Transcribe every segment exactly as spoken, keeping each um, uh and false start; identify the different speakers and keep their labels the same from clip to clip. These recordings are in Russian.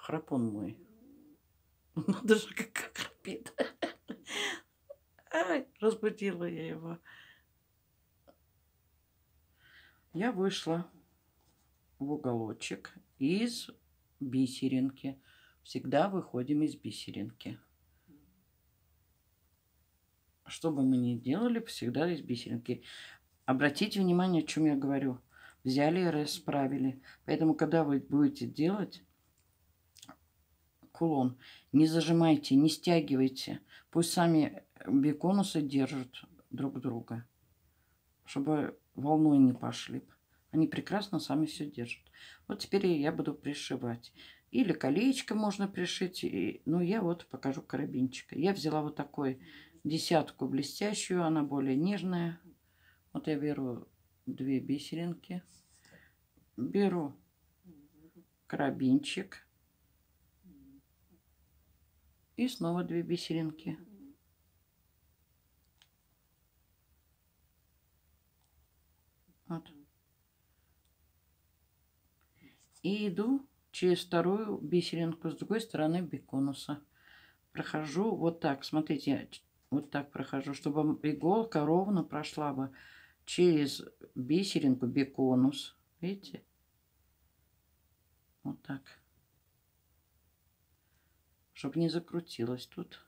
Speaker 1: храпун мой. Надо же, как храпит. Ай, разбудила я его. Я вышла в уголочек из бисеринки. Всегда выходим из бисеринки. Что бы мы ни делали, всегда из бисеринки. Обратите внимание, о чем я говорю. Взяли и расправили. Поэтому, когда вы будете делать кулон, не зажимайте, не стягивайте. Пусть сами биконусы держат друг друга, чтобы волной не пошли. Они прекрасно сами все держат. Вот теперь я буду пришивать. Или колечко можно пришить. И, ну, я вот покажу карабинчик. Я взяла вот такой десятку блестящую. Она более нежная. Вот я беру две бисеринки. Беру карабинчик. И снова две бисеринки. Вот. И иду через вторую бисеринку с другой стороны биконуса. Прохожу вот так. Смотрите, я вот так прохожу, чтобы иголка ровно прошла бы через бисеринку биконус. Видите? Вот так. Чтобы не закрутилось тут.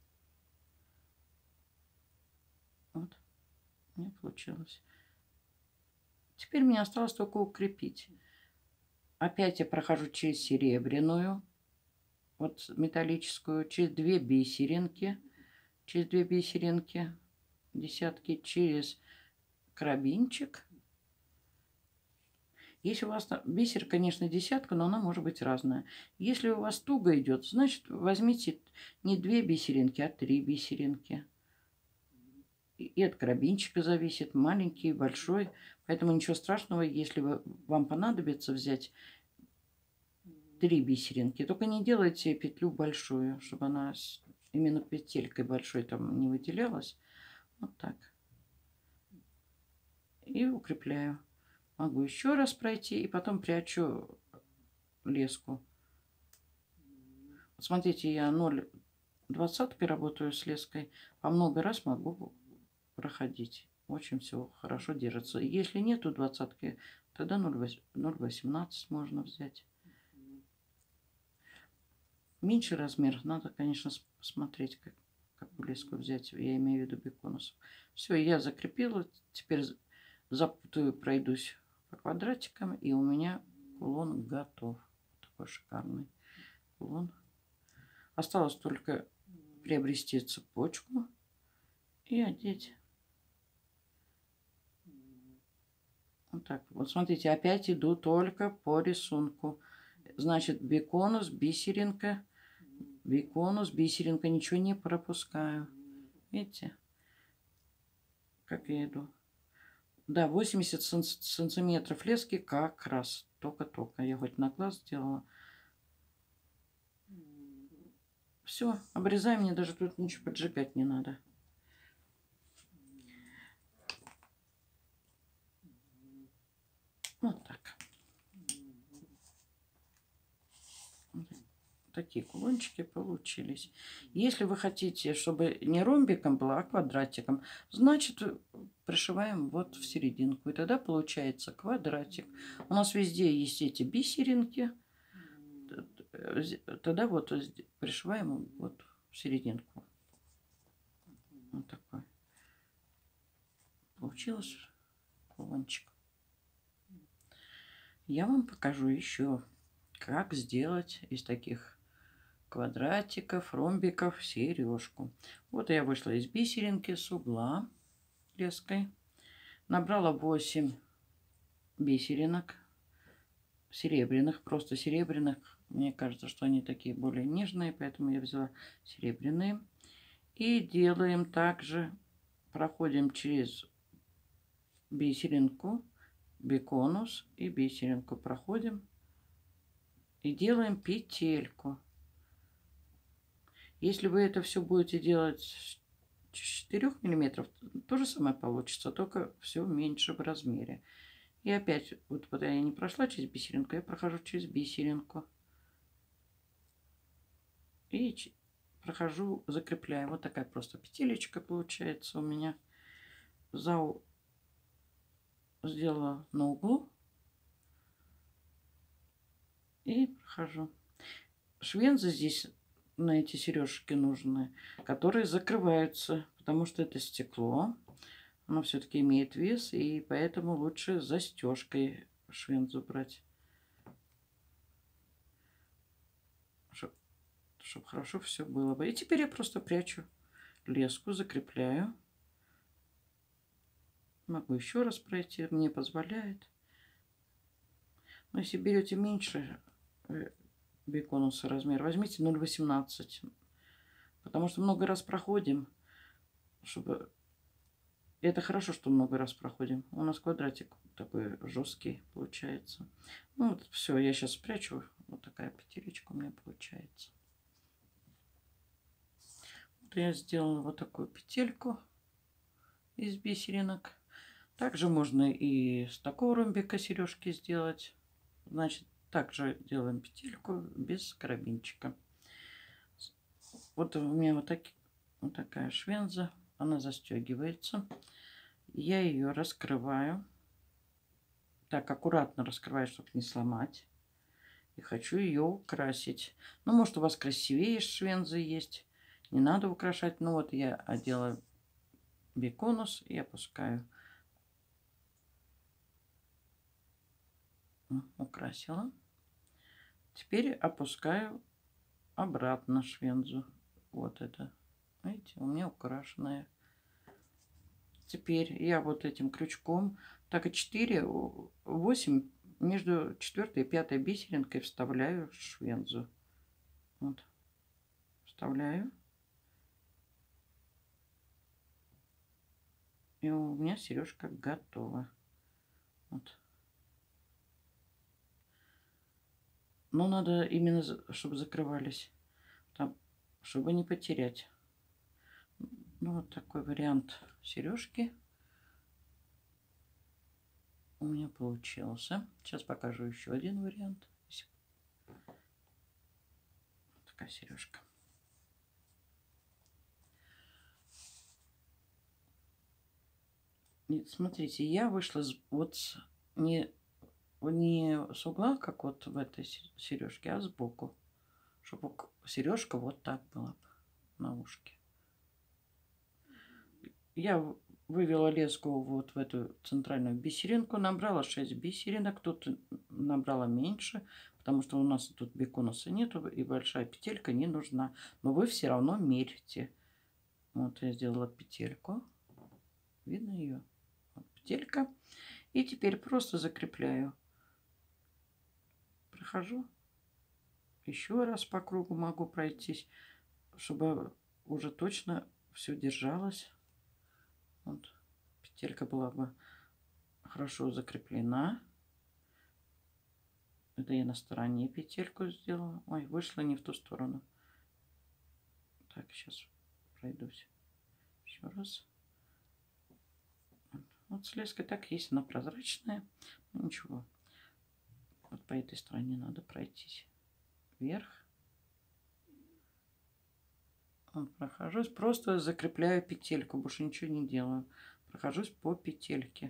Speaker 1: Вот. Не получилось. Теперь мне осталось только укрепить. Опять я прохожу через серебряную, вот металлическую, через две бисеринки, через две бисеринки, десятки, через карабинчик. Если у вас бисер, конечно, десятка, но она может быть разная. Если у вас туго идет, значит, возьмите не две бисеринки, а три бисеринки. И от карабинчика зависит, маленький, большой. Поэтому ничего страшного, если вы, вам понадобится взять три бисеринки. Только не делайте петлю большую, чтобы она именно петелькой большой там не выделялась. Вот так. И укрепляю. Могу еще раз пройти и потом прячу леску. Вот смотрите, я ноль двадцаткой работаю с леской. По много раз могу проходить. Очень все хорошо держится. Если нету двадцатки, тогда ноль восемнадцать можно взять. Меньший размер. Надо, конечно, посмотреть, как, какую леску взять. Я имею в виду биконус. Все, я закрепила. Теперь запутаю, пройдусь по квадратикам. И у меня кулон готов. Такой шикарный кулон. Осталось только приобрести цепочку и одеть. Вот так. Вот смотрите, опять иду только по рисунку. Значит, биконус, бисеринка, биконус, бисеринка. Ничего не пропускаю. Видите, как я иду? Да, восемьдесят сантиметров лески как раз. Только-только. Я хоть на глаз сделала. Все, обрезаем. Мне даже тут ничего поджигать не надо. Вот так. Такие кулончики получились. Если вы хотите, чтобы не ромбиком было, а квадратиком, значит, пришиваем вот в серединку. И тогда получается квадратик. У нас везде есть эти бисеринки. Тогда вот пришиваем вот в серединку. Вот такой. Получилось кулончик. Я вам покажу еще, как сделать из таких квадратиков, ромбиков сережку. Вот я вышла из бисеринки с угла леской. Набрала восемь бисеринок серебряных, просто серебряных. Мне кажется, что они такие более нежные, поэтому я взяла серебряные. И делаем также, проходим через бисеринку, биконус и бисеринку проходим. И делаем петельку. Если вы это все будете делать с четырёх миллиметров, то же самое получится, только все меньше в размере. И опять, вот пока я не прошла через бисеринку, я прохожу через бисеринку. прохожу, закрепляю. Вот такая просто петелечка получается у меня. За сделала на углу и прохожу. Швензы здесь на эти сережки нужны, которые закрываются, потому что это стекло. Оно все-таки имеет вес, и поэтому лучше застежкой швензу брать, чтобы хорошо все было бы. И теперь я просто прячу леску, закрепляю. Могу еще раз пройти, мне позволяет. Но если берете меньше биконуса размер, возьмите ноль восемнадцать. Потому что много раз проходим, чтобы... Это хорошо, что много раз проходим. У нас квадратик такой жесткий получается. Ну вот все, я сейчас спрячу. Вот такая петелечка у меня получается. Вот я сделала вот такую петельку из бисеринок. Также можно и с такого ромбика сережки сделать. Значит, также делаем петельку без карабинчика. Вот у меня вот, так, вот такая швенза. Она застегивается. Я ее раскрываю. Так, аккуратно раскрываю, чтобы не сломать. И хочу ее украсить. Ну, может, у вас красивее швензы есть. Не надо украшать. Ну, вот я одела биконус и опускаю. Украсила. Теперь опускаю обратно швензу. Вот это. Видите, у меня украшенная. Теперь я вот этим крючком, так и четыре, восемь, между четвёртой и пятой бисеринкой вставляю швензу. Вот. Вставляю. И у меня сережка готова. Вот. Но надо именно, чтобы закрывались, там, чтобы не потерять. Ну, вот такой вариант сережки у меня получился. Сейчас покажу еще один вариант. Такая сережка. И смотрите, я вышла вот не, не с угла, как вот в этой сережке, а сбоку, чтобы сережка вот так была на ушке. Я вывела леску вот в эту центральную бисеринку, набрала шесть бисеринок, тут набрала меньше, потому что у нас тут биконуса нету и большая петелька не нужна. Но вы все равно мерьте. Вот я сделала петельку. Видно ее? Вот петелька. И теперь просто закрепляю. Прохожу. Еще раз по кругу могу пройтись, чтобы уже точно все держалось. Вот петелька была бы хорошо закреплена. Это я на стороне петельку сделала. Ой, вышла не в ту сторону. Так, сейчас пройдусь еще раз. Вот с леской так есть, она прозрачная. Ну, ничего. Вот по этой стороне надо пройтись вверх. Вот, прохожусь, просто закрепляю петельку, больше ничего не делаю. Прохожусь по петельке.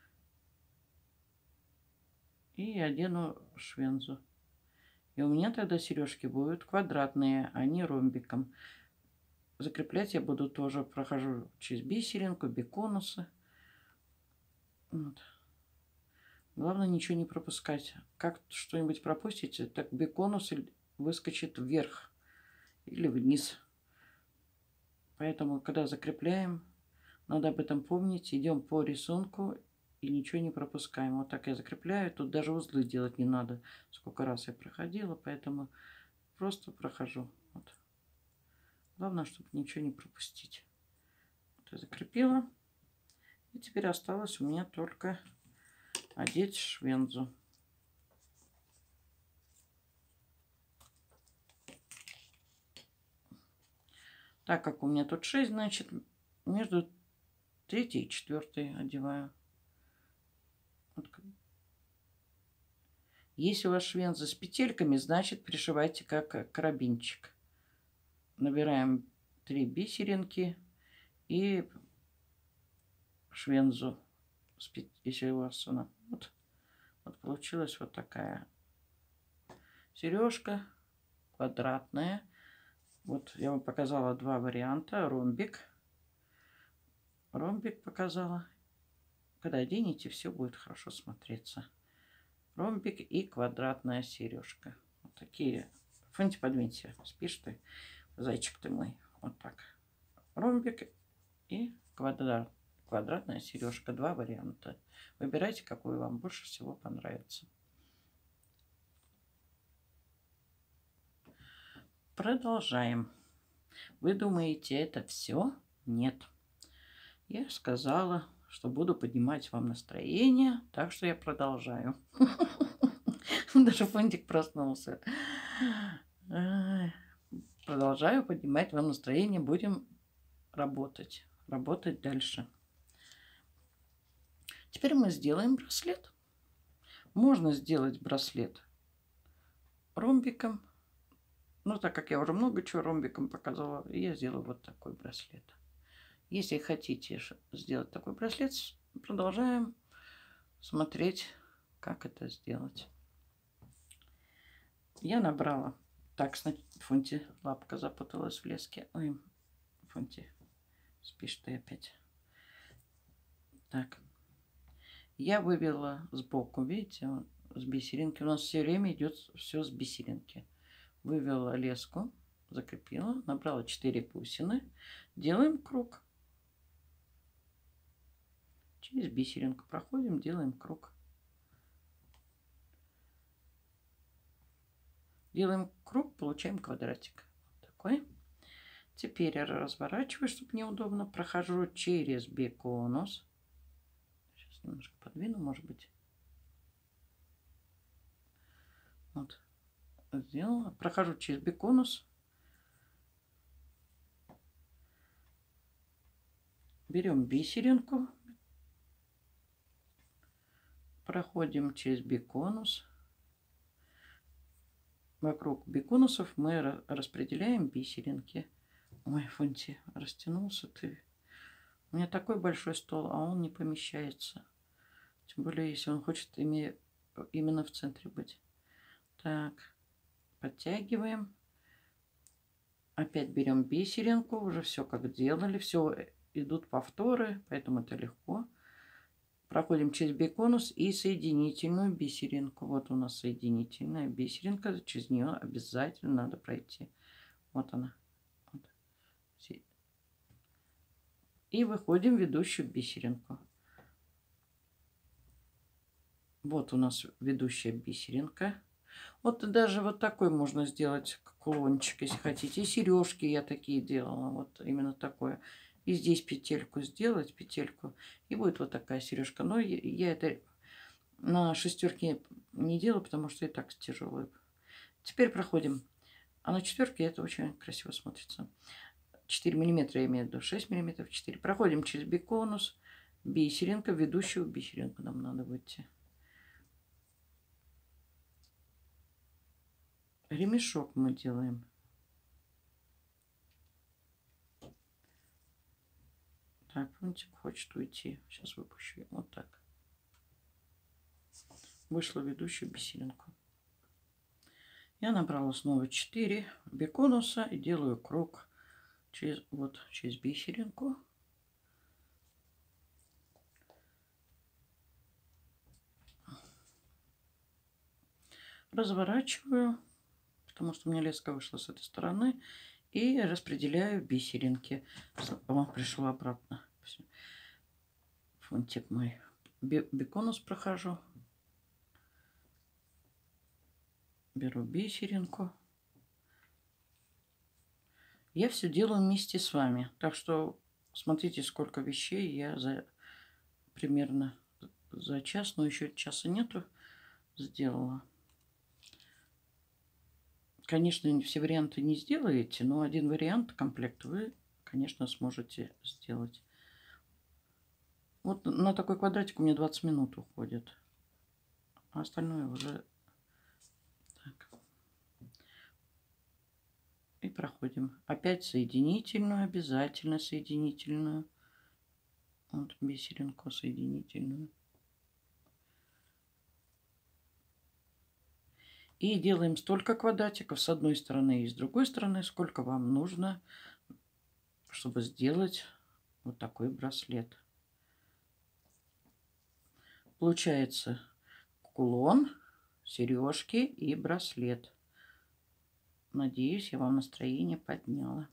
Speaker 1: И одену швензу. И у меня тогда сережки будут квадратные, а не ромбиком. Закреплять я буду тоже, прохожу через бисеринку, биконусы. Вот. Главное ничего не пропускать. Как что-нибудь пропустите, так биконус выскочит вверх или вниз. Поэтому, когда закрепляем, надо об этом помнить. Идем по рисунку и ничего не пропускаем. Вот так я закрепляю. Тут даже узлы делать не надо. Сколько раз я проходила, поэтому просто прохожу. Вот. Главное, чтобы ничего не пропустить. Вот я закрепила. И теперь осталось у меня только одеть швензу. Так как у меня тут шесть, значит, между третьей и четвертой одеваю. Вот. Если у вас швенза с петельками, значит, пришивайте как карабинчик. набираем три бисеринки и швензу, если у вас она. Вот, вот получилась вот такая сережка квадратная. Вот я вам показала два варианта. Ромбик. Ромбик показала. Когда оденете, все будет хорошо смотреться. Ромбик и квадратная сережка. Вот такие. Фонти, подвинься. Спишь ты, зайчик ты мой. Вот так. Ромбик и квадрат, квадратная сережка. Два варианта. Выбирайте, какой вам больше всего понравится. Продолжаем. Вы думаете, это все? Нет. Я сказала, что буду поднимать вам настроение, так что я продолжаю. Даже Фонтик проснулся. Продолжаю поднимать вам настроение. Будем работать. Работать дальше. Теперь мы сделаем браслет. Можно сделать браслет ромбиком. Но так как я уже много чего ромбиком показывала, я сделаю вот такой браслет. Если хотите сделать такой браслет, продолжаем смотреть, как это сделать. Я набрала. Так, Фонти, лапка запуталась в леске. Ой, Фонти, спишь ты опять. Так. Я вывела сбоку, видите, с бисеринки. У нас все время идет все с бисеринки. Вывела леску, закрепила, набрала четыре бусины. Делаем круг. Через бисеринку проходим, делаем круг. Делаем круг, получаем квадратик. Вот такой. Теперь я разворачиваю, чтобы неудобно. Прохожу через биконус. Сейчас немножко подвину, может быть. Вот. Сделала. Прохожу через биконус. Берем бисеринку. Проходим через биконус. Вокруг биконусов мы распределяем бисеринки. Ой, Фонти, растянулся ты. У меня такой большой стол, а он не помещается. Тем более, если он хочет именно в центре быть. Так, подтягиваем. Опять берем бисеринку. Уже все как делали. Все идут повторы, поэтому это легко. Проходим через биконус и соединительную бисеринку. Вот у нас соединительная бисеринка. Через нее обязательно надо пройти. Вот она. Вот. И выходим в ведущую бисеринку. Вот у нас ведущая бисеринка. Вот даже вот такой можно сделать кулончик, если хотите. И сережки я такие делала. Вот именно такое. И здесь петельку сделать, петельку. И будет вот такая сережка. Но я это на шестерке не делаю, потому что и так тяжелый. Теперь проходим. А на четверке это очень красиво смотрится. четыре миллиметра я имею в виду. шесть миллиметров, четыре. Проходим через биконус. Бисеринка, ведущую бисеринку нам надо выйти. Ремешок мы делаем. Так, Фонтик хочет уйти. Сейчас выпущу. Вот так. Вышла ведущую бисеринку. Я набрала снова четыре биконуса и делаю круг через, вот, через бисеринку. Разворачиваю, потому что у меня леска вышла с этой стороны. И распределяю бисеринки. О, пришел обратно. Фонтик мой. Биконус прохожу. Беру бисеринку. Я все делаю вместе с вами. Так что смотрите, сколько вещей я за примерно за час, но еще часа нету, сделала. Конечно, все варианты не сделаете, но один вариант комплект вы, конечно, сможете сделать. Вот на такой квадратик у меня двадцать минут уходит. А остальное уже... Так. И проходим. Опять соединительную, обязательно соединительную. Вот бисеринку соединительную. И делаем столько квадратиков с одной стороны и с другой стороны, сколько вам нужно, чтобы сделать вот такой браслет. Получается кулон, сережки и браслет. Надеюсь, я вам настроение подняла.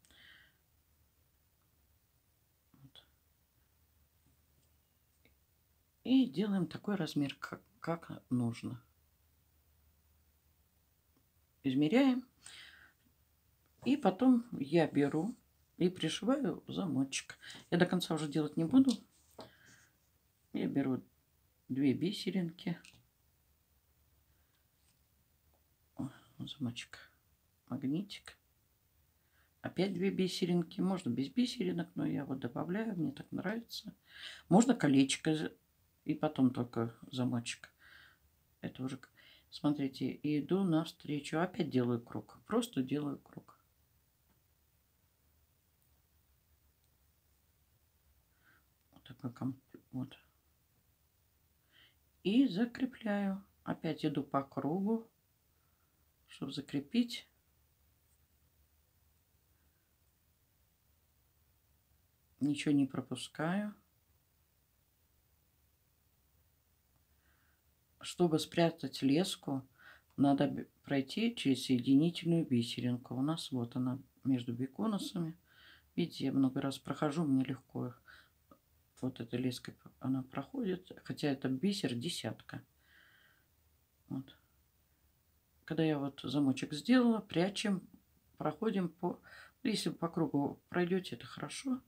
Speaker 1: Вот. И делаем такой размер, как, как нужно. Измеряем. И потом я беру и пришиваю замочек. Я до конца уже делать не буду. Я беру две бисеринки. О, замочек. Магнитик. Опять две бисеринки. Можно без бисеринок, но я вот добавляю. Мне так нравится. Можно колечко и потом только замочек. Это уже... Смотрите, и иду навстречу. Опять делаю круг. Просто делаю круг. Вот такой комплект. Вот. И закрепляю. Опять иду по кругу, чтобы закрепить. Ничего не пропускаю. Чтобы спрятать леску, надо пройти через соединительную бисеринку. У нас вот она между беконусами. Видите, я много раз прохожу, мне легко. Вот эта леска, она проходит. Хотя это бисер десятка. Вот. Когда я вот замочек сделала, прячем, проходим по... Если по кругу пройдете, это хорошо.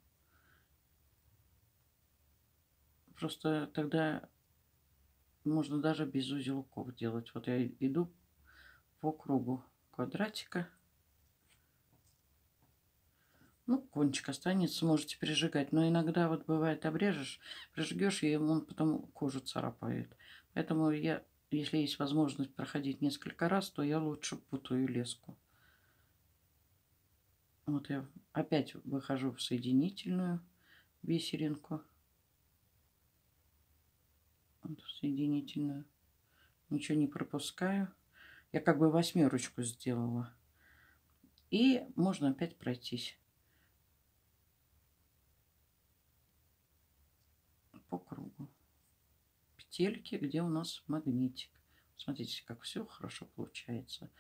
Speaker 1: Просто тогда можно даже без узелков делать. Вот я иду по кругу квадратика. Ну, кончик останется, можете прижигать. Но иногда вот бывает обрежешь, прижгешь, и он потом кожу царапает. Поэтому я, если есть возможность проходить несколько раз, то я лучше путаю леску. Вот я опять выхожу в соединительную бисеринку. Вот соединительную. Ничего не пропускаю. Я как бы восьмерочку сделала. И можно опять пройтись по кругу. Петельки, где у нас магнитик. Смотрите, как все хорошо получается.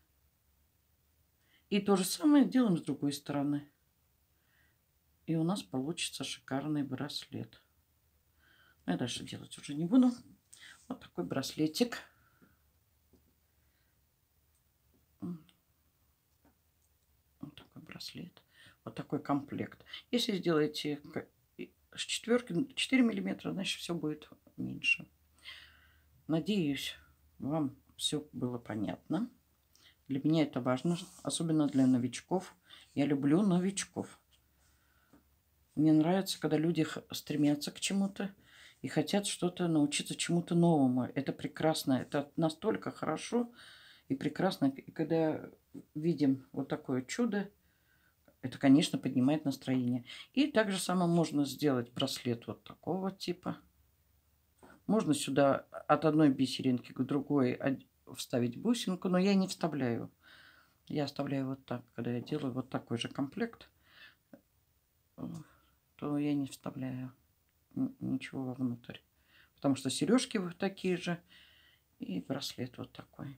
Speaker 1: И то же самое делаем с другой стороны. И у нас получится шикарный браслет. Я дальше делать уже не буду. Вот такой браслетик. Вот такой браслет. Вот такой комплект. Если сделаете с четверки четыре миллиметра, значит все будет меньше. Надеюсь, вам все было понятно. Для меня это важно, особенно для новичков. Я люблю новичков. Мне нравится, когда люди стремятся к чему-то и хотят что-то научиться чему-то новому. Это прекрасно. Это настолько хорошо и прекрасно. И когда видим вот такое чудо, это, конечно, поднимает настроение. И также само можно сделать браслет вот такого типа. Можно сюда от одной бисеринки к другой вставить бусинку, но я не вставляю. Я оставляю вот так. Когда я делаю вот такой же комплект, то я не вставляю ничего вовнутрь. Потому что сережки вот такие же и браслет вот такой.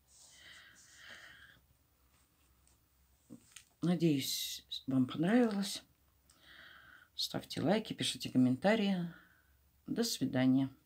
Speaker 1: Надеюсь, вам понравилось. Ставьте лайки, пишите комментарии. До свидания.